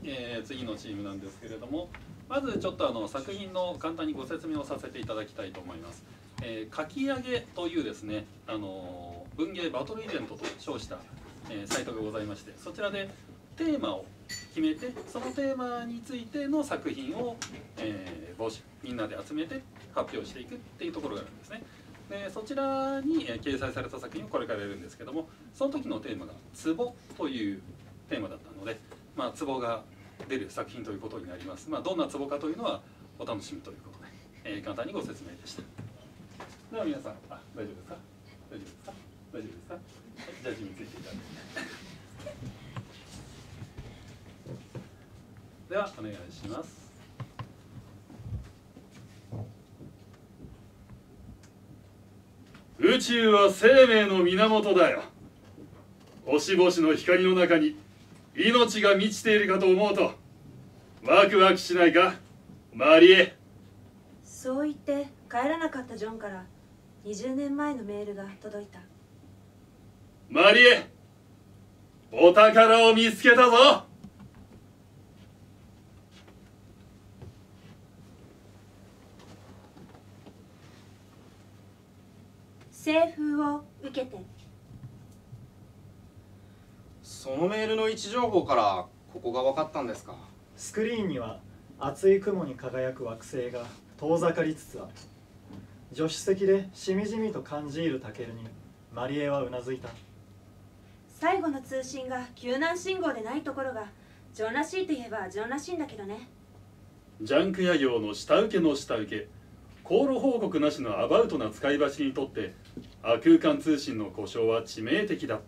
次のチームなんですけれども、まずちょっと作品の簡単にご説明をさせていただきたいと思います。書き上げというですね、文芸バトルイベントと称した、サイトがございまして、そちらでテーマを決めて、そのテーマについての作品を、みんなで集めて発表していくっていうところがあるんですね。でそちらに掲載された作品をこれからやるんですけども、その時のテーマが壺というテーマだったので、壺が出る作品ということになります。どんな壺かというのはお楽しみということで、簡単にご説明でした。では皆さん、大丈夫ですか？大丈夫ですか？大丈夫ですか？はい、ジャッジについていただいて。ではお願いします。宇宙は生命の源だよ。星々の光の中に命が満ちているかと思うとワクワクしないか、マリエ。 そう言って帰らなかったジョンから20年前のメールが届いた。 マリエ、お宝を見つけたぞ。 清風を受けて。 そのメールの位置情報からここが分かったんですか？ スクリーンには厚い雲に輝く惑星が遠ざかりつつある。助手席でしみじみと感じ入るタケルにマリエはうなずいた。 最後の通信が救難信号でないところがジョンらしいといえばジョンらしいんだけどね。 ジャンク屋業の下請けの下請け、航路報告なしのアバウトな使い走りにとって亜空間通信の故障は致命的だった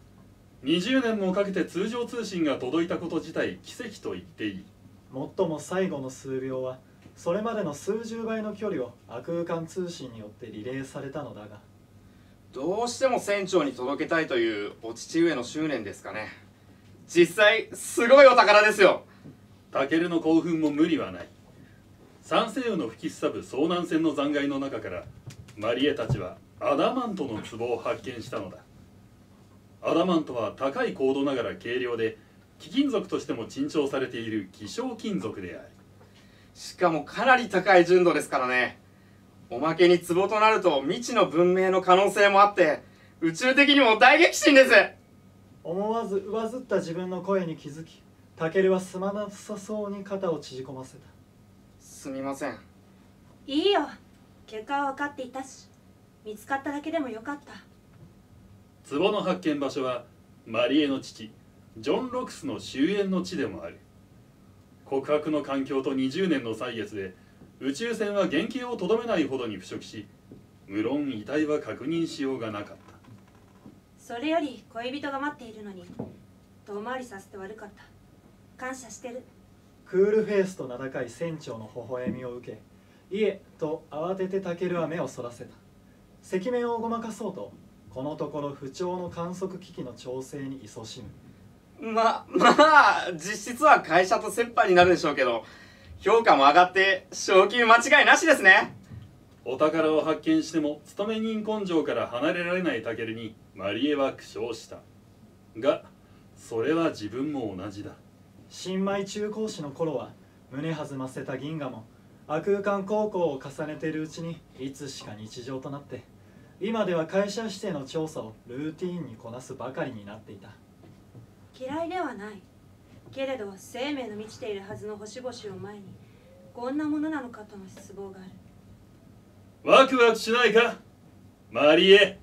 。20年もかけて通常通信が届いたこと自体奇跡と言っていい。 もっとも最後の数秒はそれまでの数十倍の距離を亜空間通信によってリレーされたのだが、 どうしても船長に届けたいというお父上の執念ですかね。実際すごいお宝ですよ。 タケルの興奮も無理はない。三星雲の吹きすさぶ遭難船の残骸の中からマリエたちはアダマントの壺を発見したのだ。アダマントは高い高度ながら軽量で貴金属としても珍重されている希少金属である。 しかもかなり高い純度ですからね。おまけに壺となると未知の文明の可能性もあって宇宙的にも大激震です。 思わず上ずった自分の声に気づき、タケルはすまなさそうに肩を縮こませた。 すみません。 いいよ、結果は分かっていたし、見つかっただけでもよかった。 壺の発見場所はマリエの父ジョン・ロクスの終焉の地でもある。告白の環境と20年の歳月で宇宙船は原型をとどめないほどに腐食し、無論遺体は確認しようがなかった。 それより恋人が待っているのに遠回りさせて悪かった。感謝してる。 クールフェイスと名高い船長の微笑みを受け、いえと慌ててタケルは目をそらせた。赤面をごまかそうとこのところ不調の観測機器の調整に勤しむ。 まあ実質は会社と折半になるでしょうけど、評価も上がって昇給間違いなしですね。 お宝を発見しても勤め人根性から離れられないタケルにマリエは苦笑した。がそれは自分も同じだ。 新米中高士の頃は胸弾ませた銀河も亜空間航行を重ねているうちにいつしか日常となって、今では会社指定の調査をルーティーンにこなすばかりになっていた。 嫌いではない。けれど生命の満ちているはずの星々を前にこんなものなのかとの失望がある。 ワクワクしないか、マリエ。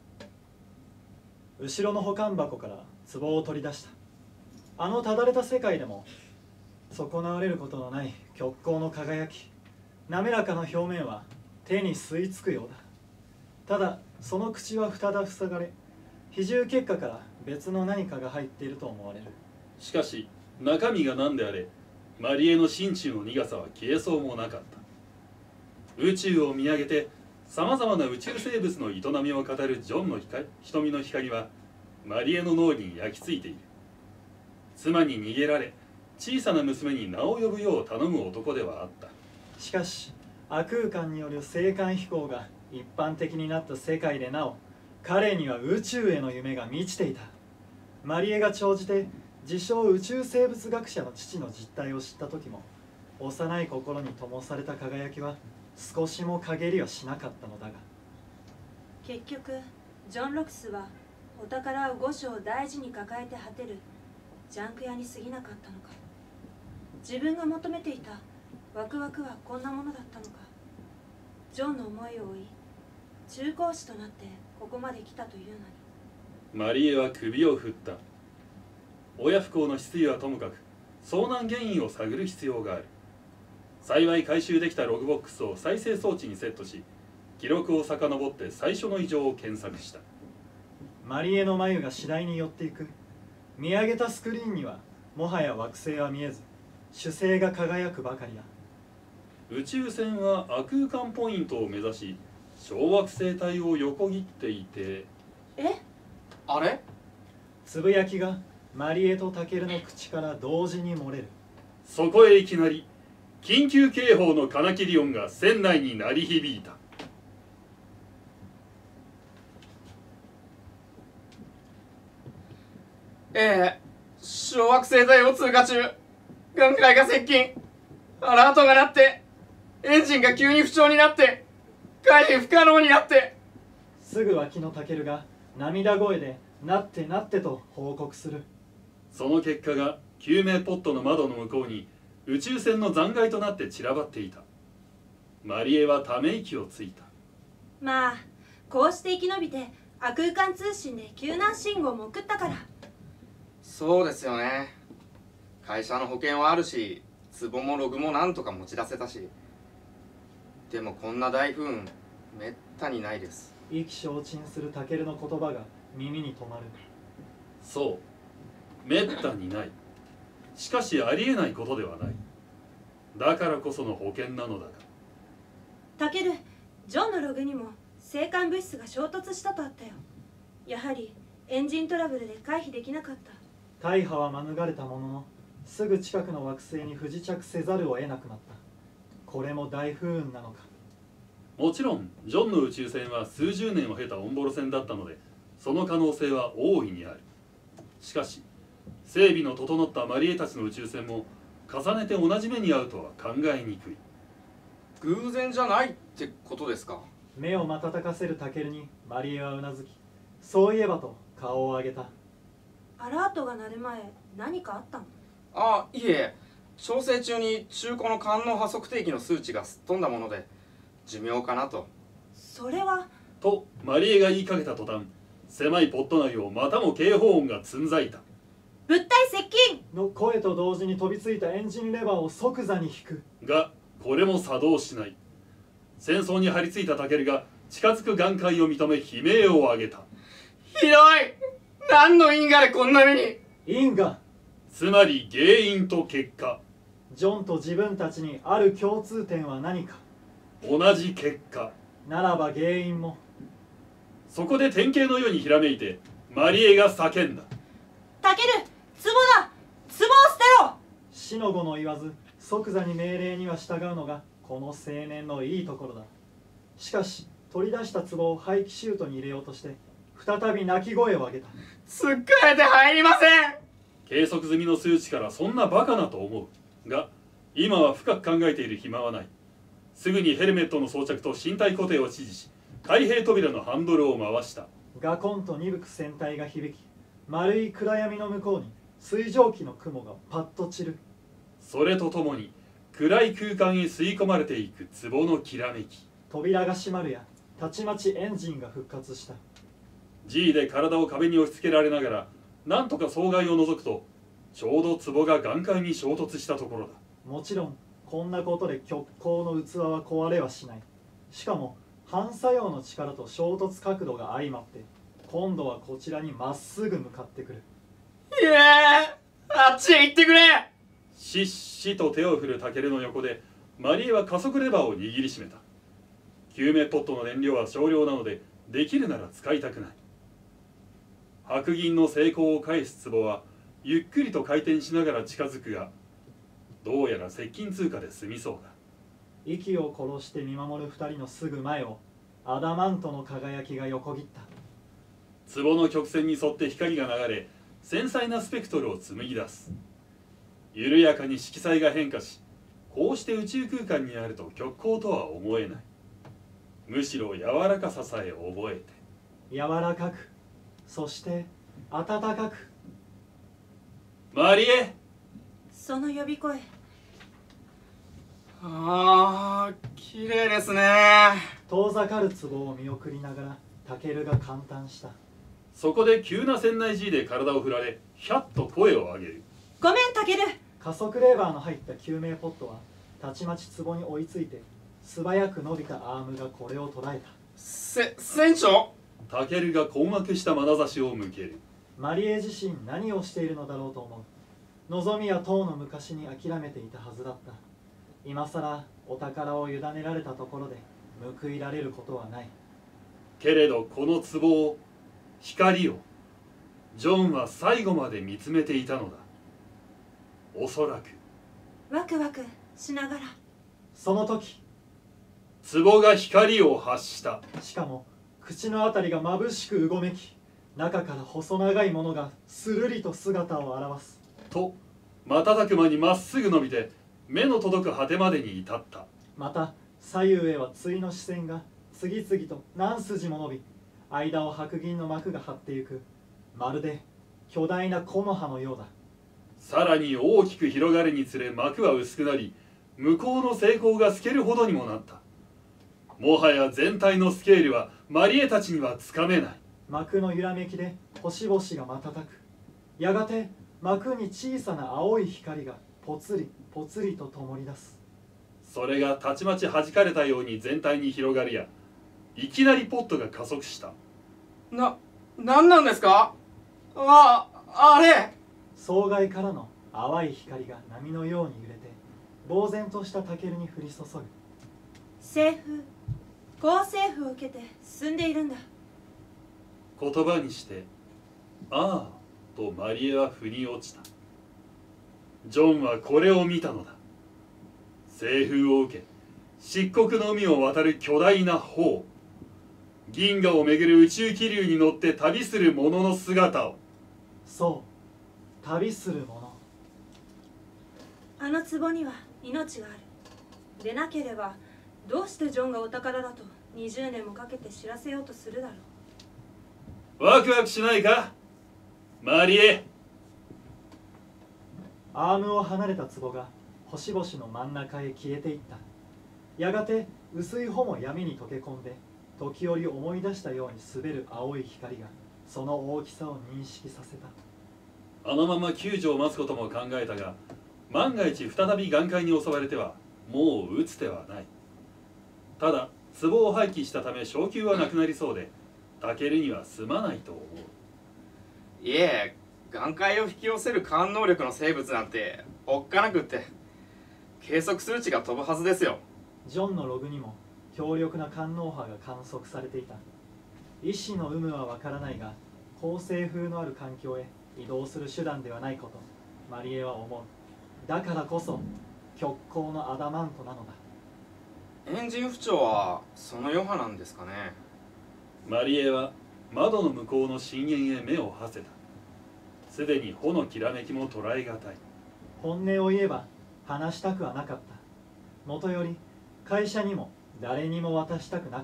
後ろの保管箱から壺を取り出した。あのただれた世界でも損なわれることのない極光の輝き、滑らかな表面は手に吸い付くようだ。ただその口は再び塞がれ、比重結果から別の何かが入っていると思われる。 しかし中身が何であれマリエの心中の苦さは消えそうもなかった。宇宙を見上げてさまざまな宇宙生物の営みを語るジョンの瞳の光はマリエの脳に焼き付いている。妻に逃げられ小さな娘に名を呼ぶよう頼む男ではあった。 しかし亜空間による星間飛行が一般的になった世界でなお彼には宇宙への夢が満ちていた。マリエが長じて自称宇宙生物学者の父の実態を知った時も、幼い心に灯された輝きは少しも陰りはしなかったのだが、 結局ジョン・ロクスはお宝を5章を大事に抱えて果てるジャンク屋に過ぎなかったのか。自分が求めていたワクワクはこんなものだったのか。ジョンの思いを追い、中高士となってここまで来たというのに。 マリエは首を振った。親不孝の失意はともかく、遭難原因を探る必要がある。幸い回収できたログボックスを再生装置にセットし、記録を遡って最初の異常を検索した。 マリエの眉が次第に寄っていく。見上げたスクリーンにはもはや惑星は見えず、主星が輝くばかりだ。 宇宙船は亜空間ポイントを目指し、小惑星帯を横切っていて。 あれ？ つぶやきがマリエとタケルの口から同時に漏れる。 そこへいきなり緊急警報のカナキリ音が船内に鳴り響いた。 小惑星帯を通過中。眼界が接近。アラートが鳴って、エンジンが急に不調になって、回避不可能になって。 すぐ脇のタケルが涙声でなってなってと報告する。 その結果が救命ポットの窓の向こうに宇宙船の残骸となって散らばっていた。マリエはため息をついた。 まあこうして生き延びて亜空間通信で救難信号も送ったから。 そうですよね。会社の保険はあるし、壺もログもなんとか持ち出せたし。でもこんな大不運めったにないです。 意気消沈するタケルの言葉が耳に止まる。 そう、めったにない。しかしありえないことではない。だからこその保険なのだが。 タケル、ジョンのログにも星間物質が衝突したとあったよ。やはりエンジントラブルで回避できなかった。 大破は免れたものの、すぐ近くの惑星に不時着せざるを得なくなった。これも大不運なのか。 もちろんジョンの宇宙船は数十年を経たオンボロ船だったので、その可能性は大いにある。しかし整備の整ったマリエたちの宇宙船も重ねて同じ目に遭うとは考えにくい。 偶然じゃないってことですか？ 目を瞬かせるタケルにマリエはうなずき、そういえばと顔を上げた。 アラートが鳴る前、何かあったの？ あ、いえ、調整中に中古の官能波測定器の数値がすっ飛んだもので寿命かなと。 それは。 とマリエが言いかけた途端、狭いポット内をまたも警報音がつんざいた。 物体接近の声と同時に飛びついたエンジンレバーを即座に引く。 がこれも作動しない。戦争に張り付いたタケルが近づく眼界を認め悲鳴を上げた。 ひどい！何の因果でこんな目に。 因果、 つまり原因と結果。 ジョンと自分たちにある共通点は何か。 同じ結果。 ならば原因も。 そこで典型のようにひらめいてマリエが叫んだ。 タケル、壺だ！壺を捨てろ！ 死の子の言わず即座に命令には従うのがこの青年のいいところだ。しかし取り出した壺を廃棄シュートに入れようとして再び泣き声を上げた。 つっかえて入りません。 計測済みの数値からそんなバカなと思うが、今は深く考えている暇はない。すぐにヘルメットの装着と身体固定を指示し、開閉扉のハンドルを回した。 ガコンと鈍く船体が響き、丸い暗闇の向こうに水蒸気の雲がパッと散る。 それとともに暗い空間へ吸い込まれていく壺のきらめき。 扉が閉まるやたちまちエンジンが復活した。 G で体を壁に押し付けられながらなんとか障害を除くと、ちょうど壺が眼界に衝突したところだ。 もちろんこんなことで極光の器は壊れはしない。しかも反作用の力と衝突角度が相まって今度はこちらにまっすぐ向かってくる。 いえ、あっちへ行ってくれ。 しっしと手を振るタケルの横でマリエは加速レバーを握りしめた。救命ポットの燃料は少量なのでできるなら使いたくない。白銀の成功を返す壺はゆっくりと回転しながら近づくが、どうやら接近通過で済みそうだ。 息を殺して見守る二人のすぐ前をアダマントの輝きが横切った。 壺の曲線に沿って光が流れ、 繊細なスペクトルを紡ぎ出す。緩やかに色彩が変化し、こうして宇宙空間にあると極光とは思えない。むしろ柔らかささえ覚えて。 柔らかく、そして温かく。 マリエ。 その呼び声。 ああ、綺麗ですね。 遠ざかる壺を見送りながらタケルが感嘆した。 そこで急な船内 G で体を振られ、ひゃっと声を上げる。 ごめんタケル。 加速レーバーの入った救命ポットはたちまち壺に追いついて、素早く伸びたアームがこれを捉えた。 船長。 タケルが困惑した眼差しを向ける。 マリエ自身何をしているのだろうと思う。望みや遠の昔に諦めていたはずだった。今さらお宝を委ねられたところで報いられることはない。 けれどこの壺を、光をジョンは最後まで見つめていたのだ。おそらくワクワクしながら。 その時、 壺が光を発した。 しかも口のあたりが眩しくうごめき、中から細長いものがするりと姿を現すと瞬く間にまっすぐ伸びて目の届く果てまでに至った。 また左右へは対の視線が次々と何筋も伸び、間を白銀の幕が張ってゆく。まるで巨大な木の葉のようだ。 さらに大きく広がるにつれ幕は薄くなり、向こうの星光が透けるほどにもなった。もはや全体のスケールはマリエたちにはつかめない。 幕の揺らめきで星々が瞬く。やがて幕に小さな青い光がぽつりぽつりと灯り出す。 それがたちまち弾かれたように全体に広がるや、いきなりポットが加速した。 なんなんですか？あれ。 双眼からの淡い光が波のように揺れて、呆然としたタケルに降り注ぐ。 政府、高政府を受けて進んでいるんだ。 言葉にして「ああ」とマリエは腑に落ちた。ジョンはこれを見たのだ。西風を受け漆黒の海を渡る巨大な砲、銀河をめぐる宇宙気流に乗って旅する者の姿を。 そう、旅する者。 あの壺には命がある。でなければどうしてジョンがお宝だと20年もかけて知らせようとするだろう。 ワクワクしないかマリエ。 アームを離れた壺が星々の真ん中へ消えていった。やがて薄い穂も闇に溶け込んで、時折思い出したように滑る青い光がその大きさを認識させた。 あのまま救助を待つことも考えたが、万が一再び岩塊に襲われてはもう打つ手はない。ただ壺を廃棄したため昇給はなくなりそうで、タケルにはすまないと思う。 いえ、岩塊を引き寄せる観能力の生物なんておっかなくって、計測数値が飛ぶはずですよ。 ジョンのログにも強力な観能波が観測されていた。意志の有無はわからないが、恒星風のある環境へ移動する手段ではないことマリエは思う。だからこそ極光のアダマントなのだ。 エンジン不調はその余波なんですかね。 マリエは窓の向こうの深淵へ目を馳せた。すでに穂のきらめきも捉えがたい。 本音を言えば話したくはなかった。もとより会社にも誰にも渡したくなかった。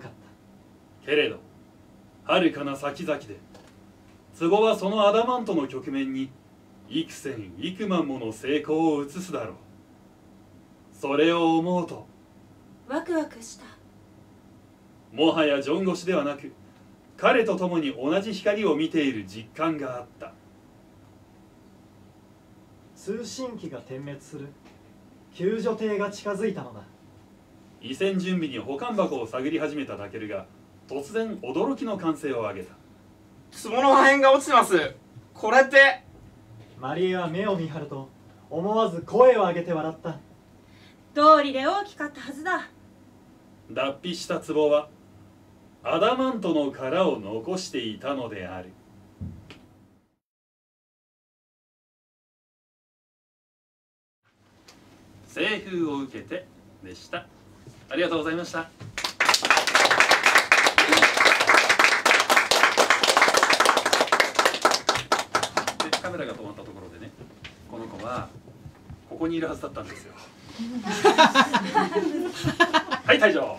けれど遥かな先々で壺はそのアダマントの局面に幾千幾万もの成功を移すだろう。それを思うとワクワクした。 もはやジョン越しではなく、彼と共に同じ光を見ている実感があった。 通信機が点滅する。救助艇が近づいたのだ。 移船準備に保管箱を探り始めたタケルが突然驚きの歓声を上げた。 壺の破片が落ちてます。これって。 マリエは目を見張ると思わず声を上げて笑った。 道理で大きかったはずだ。 脱皮した壺はアダマントの殻を残していたのである。西風を受けてでした。ありがとうございました。でカメラこにいるはずだったんですよ。はい、退場。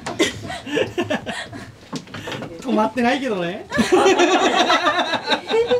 止まってないけどね。